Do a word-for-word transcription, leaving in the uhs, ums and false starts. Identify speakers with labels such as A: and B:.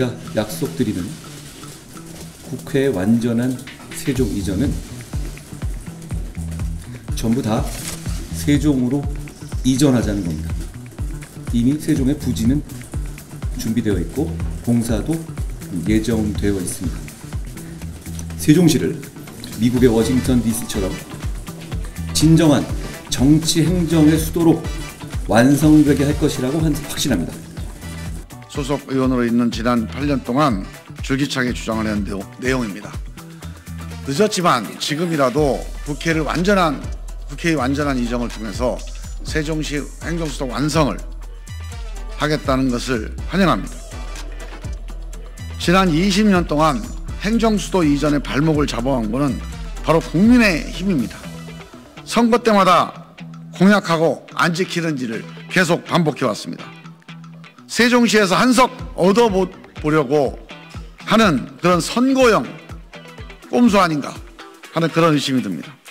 A: 제가 약속드리는 국회의 완전한 세종 이전은 전부 다 세종으로 이전하자는 겁니다. 이미 세종의 부지는 준비되어 있고 공사도 예정되어 있습니다. 세종시를 미국의 워싱턴 디씨처럼 진정한 정치 행정의 수도로 완성되게 할 것이라고 확신합니다.
B: 소속 의원으로 있는 지난 팔 년 동안 줄기차게 주장을 한 내용입니다. 늦었지만 지금이라도 국회를 완전한 국회의 완전한 이전을 통해서 세종시 행정수도 완성을 하겠다는 것을 환영합니다. 지난 이십 년 동안 행정수도 이전의 발목을 잡아온 것은 바로 국민의힘입니다. 선거 때마다 공약하고 안 지키는 일을 계속 반복해 왔습니다. 세종시에서 한석 얻어보려고 하는 그런 선거용 꼼수 아닌가 하는 그런 의심이 듭니다.